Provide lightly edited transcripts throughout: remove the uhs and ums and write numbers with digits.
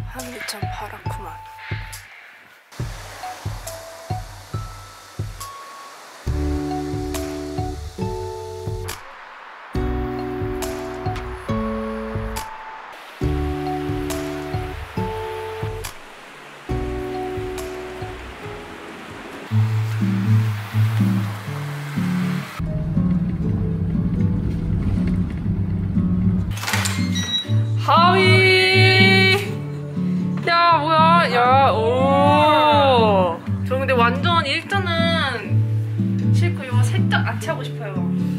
하늘이 참 파랗구만. 하위! 야, 뭐야? 야, 오! 저 근데 완전 일단은 실컷 이거 살짝 아치하고 싶어요.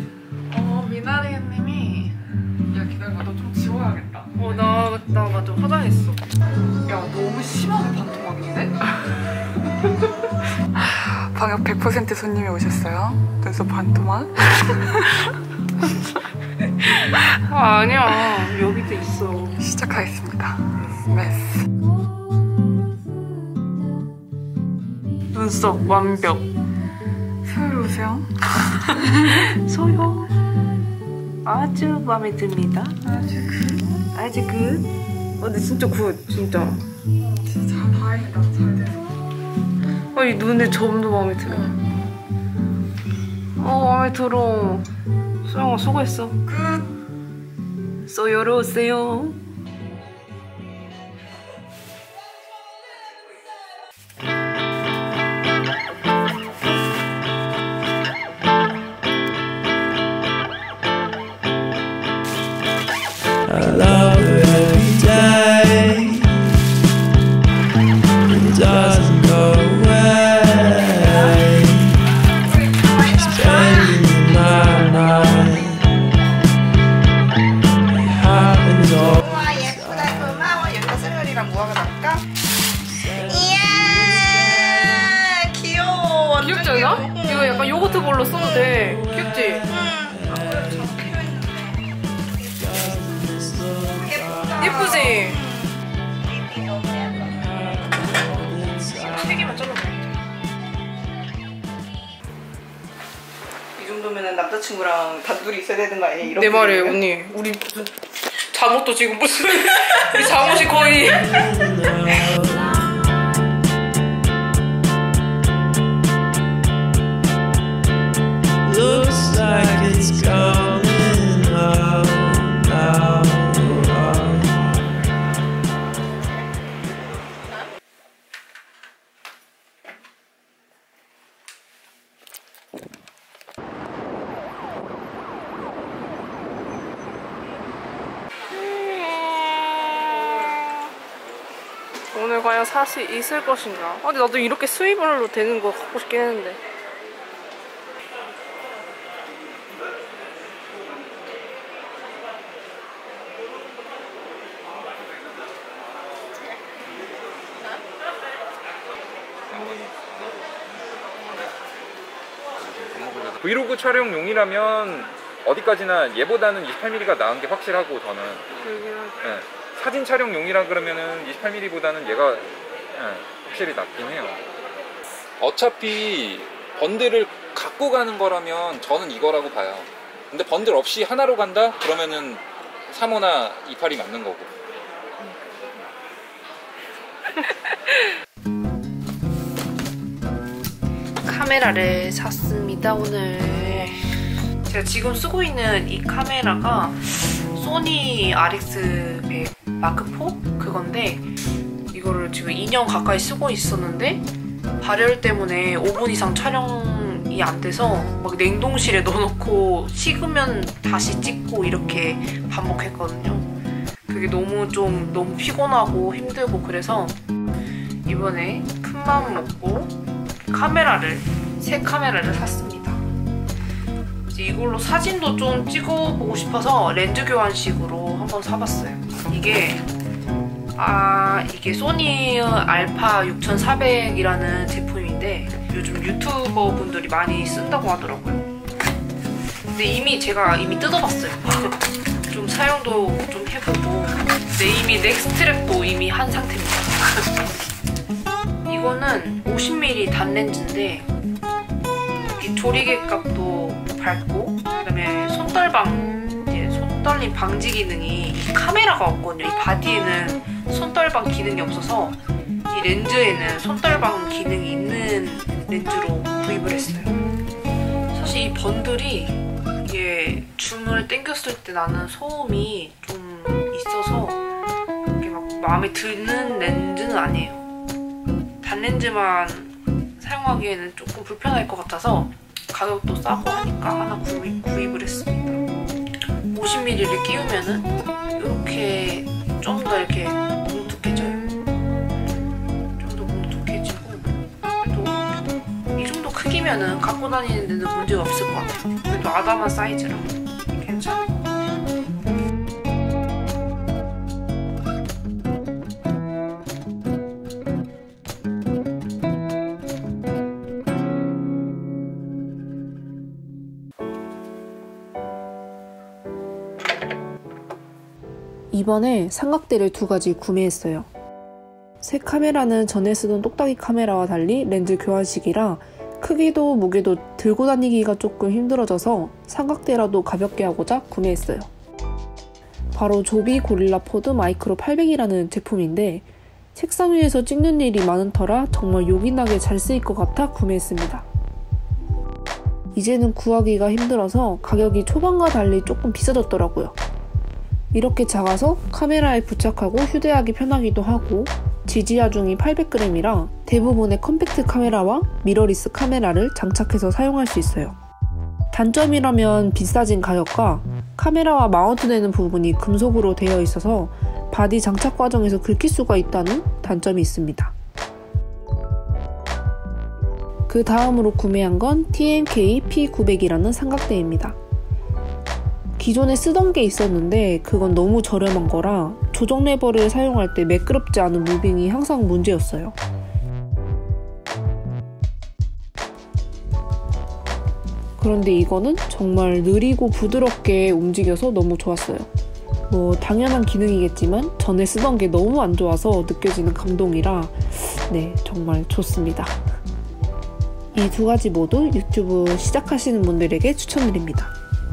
미나리님이 야 기다려봐, 너 좀 지워야겠다. 나 맞아. 화장했어. 야 너무 심하게 반토막인데? 방역 100% 손님이 오셨어요. 그래서 반토막. 아니야. 여기도 있어. 시작하겠습니다. 메스. 눈썹 완벽. 소율 오세요. 소요. 아주 마음에 듭니다. 아주 굿. 근데 진짜 굿. 진짜. 진짜 다행이다. 잘 돼서. 이 눈의 점도 마음에 들어. 마음에 들어. 소영아 수고했어. 끝. 소요로 오세요. I love her every day. It doesn't go away. Spending my night. It happens all. 우와 예쁘다. 고마워. 여기다 샐러리랑 무화과 넣을까? 이야 귀여워. 완전 귀엽지 않아? 귀여워. 이거 약간 요거트 볼로 써도 돼. 귀엽지? 예쁘지? 책임만 잘라봐. 이 정도면은 남자친구랑 단둘이 있어야 되는 거 아니야? 내 말이에 언니. 우리 무슨 잠옷도 지금 무슨 우리 잠옷이 거의 Looks like it's going low now. 오늘 과연 사실 있을 것인가? 근데 나도 이렇게 스위블로 되는 거 갖고 싶긴 했는데. 브이로그 촬영용이라면 어디까지나 얘보다는 28mm가 나은 게 확실하고 저는 네. 사진 촬영용이라 그러면은 28mm보다는 얘가 확실히 낫긴 해요. 어차피 번들을 갖고 가는 거라면 저는 이거라고 봐요. 근데 번들 없이 하나로 간다? 그러면은 3호나 28이 맞는 거고. 카메라를 샀습니다. 오늘 제가 지금 쓰고 있는 이 카메라가 소니 RX100 마크4 그건데 이거를 지금 2년 가까이 쓰고 있었는데 발열 때문에 5분 이상 촬영이 안 돼서 막 냉동실에 넣어놓고 식으면 다시 찍고 이렇게 반복했거든요. 그게 너무 피곤하고 힘들고 그래서 이번에 큰맘 먹고 새 카메라를 샀습니다. 이제 이걸로 사진도 좀 찍어보고 싶어서 렌즈 교환식으로 한번 사봤어요. 이게 소니 알파 6400이라는 제품인데 요즘 유튜버 분들이 많이 쓴다고 하더라고요. 근데 제가 이미 뜯어봤어요. 좀 사용도 좀 해보고 근데 이미 넥스트랩도 이미 한 상태입니다. 이거는 50mm 단렌즈인데 이 조리개 값도 밝고 그다음에 손떨림 방지 기능이 이 카메라가 없거든요. 이 바디에는 손떨 손떨방 기능이 없어서 이 렌즈에는 손떨방 기능이 있는 렌즈로 구입을 했어요. 사실 이 번들이 이게 줌을 당겼을 때 나는 소음이 좀 있어서 이게 막 마음에 드는 렌즈는 아니에요. 단렌즈만 사용하기에는 조금 불편할 것 같아서 가격도 싸고 하니까 하나 구입을 했습니다. 50mm를 끼우면은 이렇게 좀 더 이렇게 뭉툭해져요. 좀 더 뭉툭해지고 그래도 이 정도 크기면은 갖고 다니는 데는 문제가 없을 것 같아요. 그래도 아담한 사이즈라 괜찮을 것 같아요. 이번에 삼각대를 2가지 구매했어요. 새 카메라는 전에 쓰던 똑딱이 카메라와 달리 렌즈 교환식이라 크기도 무게도 들고 다니기가 조금 힘들어져서 삼각대라도 가볍게 하고자 구매했어요. 바로 조비 고릴라 포드 마이크로 800이라는 제품인데 책상 위에서 찍는 일이 많은 터라 정말 요긴하게 잘 쓰일 것 같아 구매했습니다. 이제는 구하기가 힘들어서 가격이 초반과 달리 조금 비싸졌더라고요. 이렇게 작아서 카메라에 부착하고 휴대하기 편하기도 하고 지지하중이 800g이라 대부분의 컴팩트 카메라와 미러리스 카메라를 장착해서 사용할 수 있어요. 단점이라면 비싸진 가격과 카메라와 마운트되는 부분이 금속으로 되어 있어서 바디 장착 과정에서 긁힐 수가 있다는 단점이 있습니다. 그 다음으로 구매한 건 TNK P900이라는 삼각대입니다. 기존에 쓰던 게 있었는데 그건 너무 저렴한 거라 조정 레버를 사용할 때 매끄럽지 않은 무빙이 항상 문제였어요. 그런데 이거는 정말 느리고 부드럽게 움직여서 너무 좋았어요. 뭐 당연한 기능이겠지만 전에 쓰던 게 너무 안 좋아서 느껴지는 감동이라 네, 정말 좋습니다. 이 2가지 모두 유튜브 시작하시는 분들에게 추천드립니다.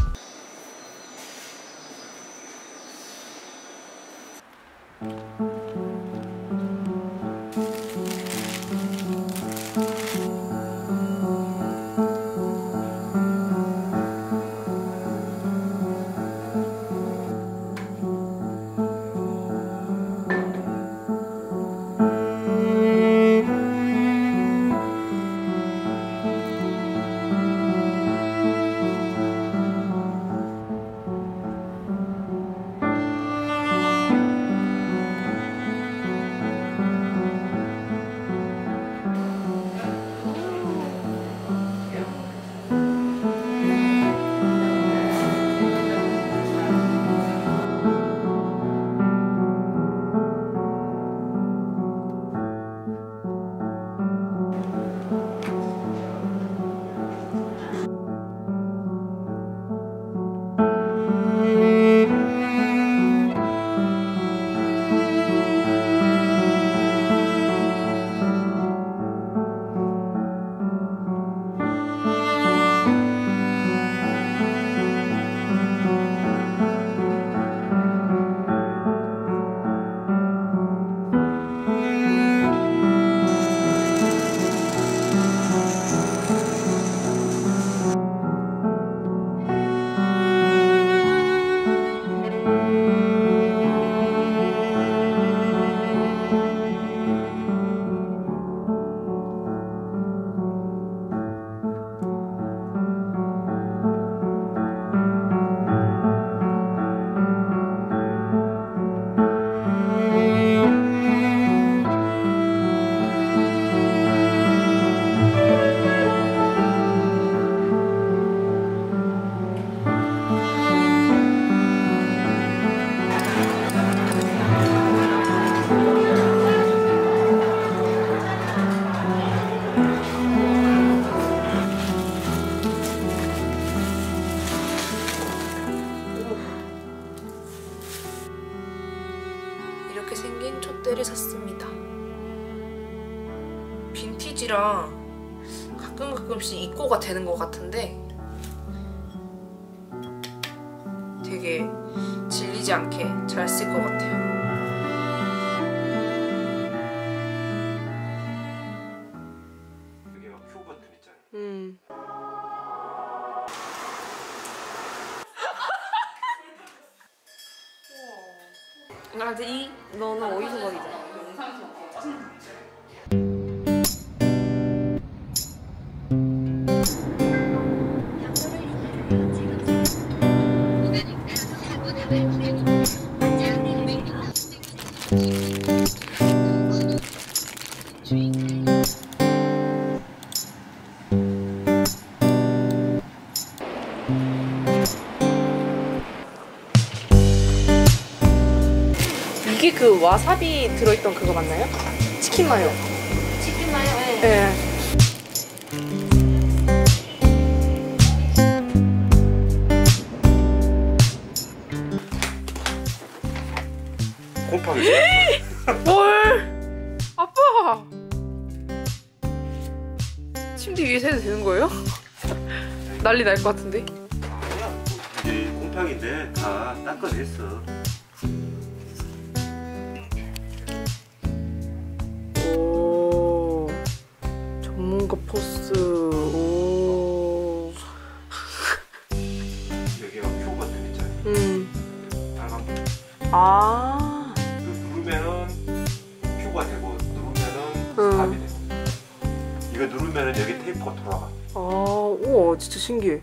이렇게 생긴 촛대를 샀습니다. 빈티지랑 가끔씩 입고가 되는 것 같은데 되게 질리지 않게 잘 쓸 것 같아요. 아, 근데 너는 어디서 거기잖아. 이게 그 와사비 들어있던 그거 맞나요? 치킨 마요. 치킨 마요? 네. 곰팡이. 뭘? 아빠! 침대 위에서 해도 되는 거예요? 난리 날 것 같은데? 아니야, 이제 곰팡인데 다 닦아냈어. 오, 전문가 포스. 오. 여기가 표 버튼 있잖아. 빨간 버튼. 아. 누르면은 표가 되고 누르면은 스탑이 되고. 이거 누르면은 여기 테이프가 돌아가. 아, 우와, 진짜 신기해.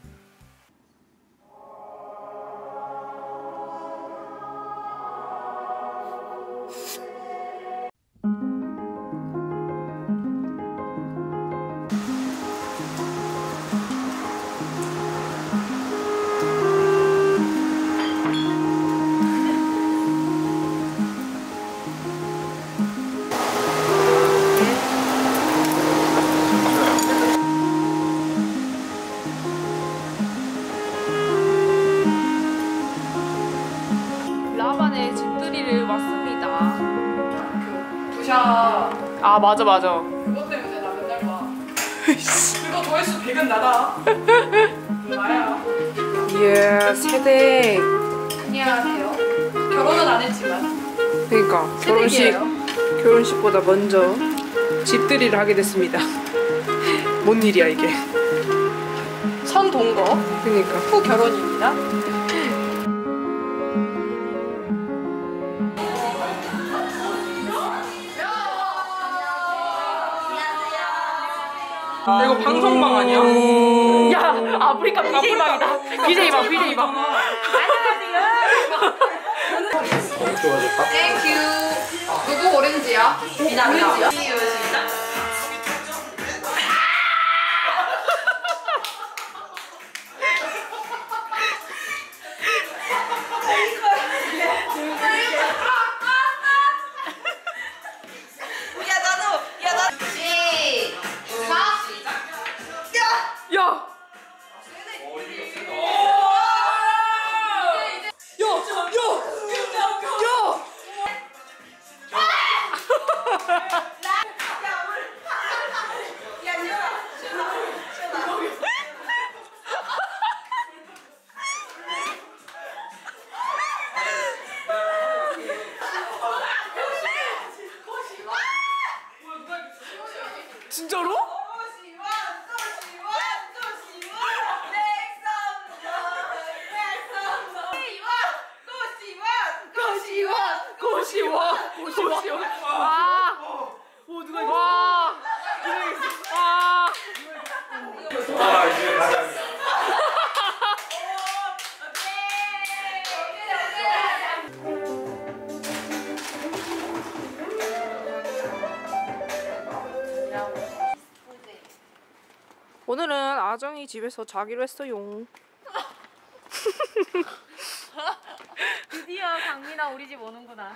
라반의 집들이를 왔습니다. 부샤 아, 맞아. 그것 때문에 나 맨날 봐. 그거 조회수 100은 나다. 나야. 이야, 세대. 안녕하세요. 결혼은 안 했지만 그러니까 결혼식보다 먼저 집들이를 하게 됐습니다. 뭔 일이야 이게? 선동거 그러니까. 후 결혼입니다. 이거 방송방 아니야? 야, 아프리카 BJ방이다. BJ방. 땡큐. 누구 오렌지야? 미나. 오렌지야? 야. 진짜로? 고시원. 와. 오, 누가 이거? 와. 와. 아, 이제 가자. 오늘은 아정이 집에서 자기로 했어요. 드디어 강민아 우리 집 오는구나.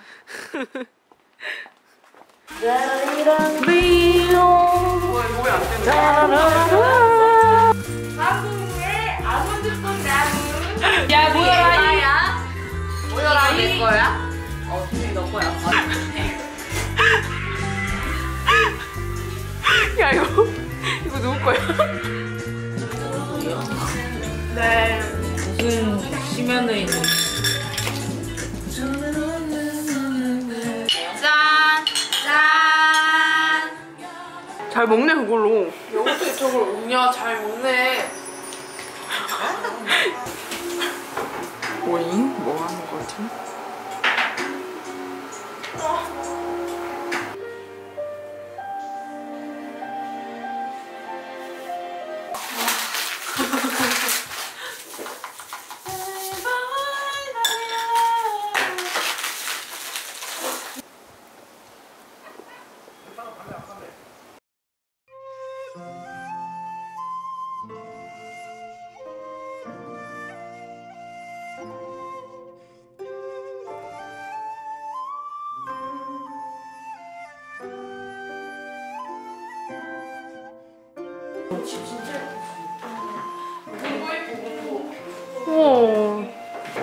나무에 아몬드꽃 나무. 야, 모여라. 모여라. 내 거야? 너 거야. 야, 이거 누구 거야? 네. 무슨 심연에 있는. 짠! 짠! 잘 먹네 그걸로. 여기서 이쪽을 오냐 잘 먹네. 뭐잉? 뭐 하는 거지? 우와.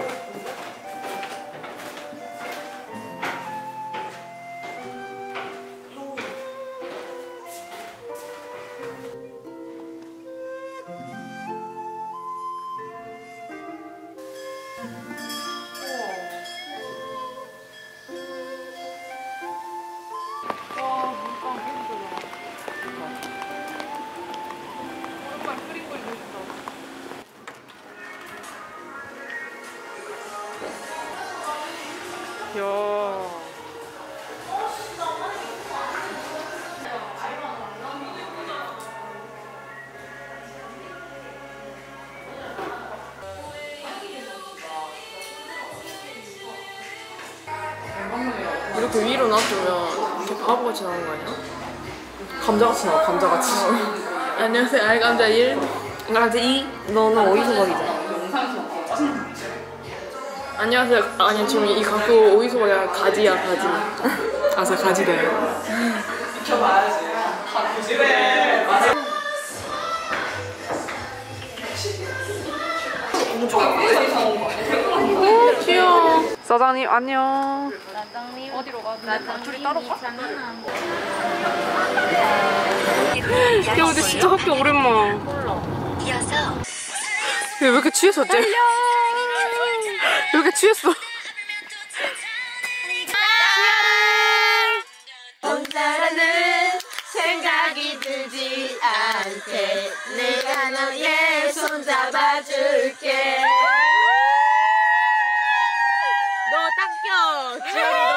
와, 물감 깨끗하다. 정말 끓이고 있고 싶다. 야. 이렇게 위로 놔두면 이렇게 바보같이 나오는 거 아니야? 감자같이 나와, 감자같이. 안녕하세요, 알감자 1. 감자 2. 너는 오이소박이잖아. 안녕하세요. 아니, 지금 이 갖고 오이소박이 아니라 가지야, 가지. 아서 가지래요. 비켜봐야지. 오, 귀여워. 사장님, 안녕. 나장님 어디로 가? 나장님 둘이 따로 가? 장난한 거. 야, 근데 진짜 학교 오랜만. 이어서 야, 왜 이렇게 취했어, 쟤? 왜 이렇게 취했어? 혼자라는 생각이 들지 않게 내가 너의 손 잡아줄게. 너 닦여.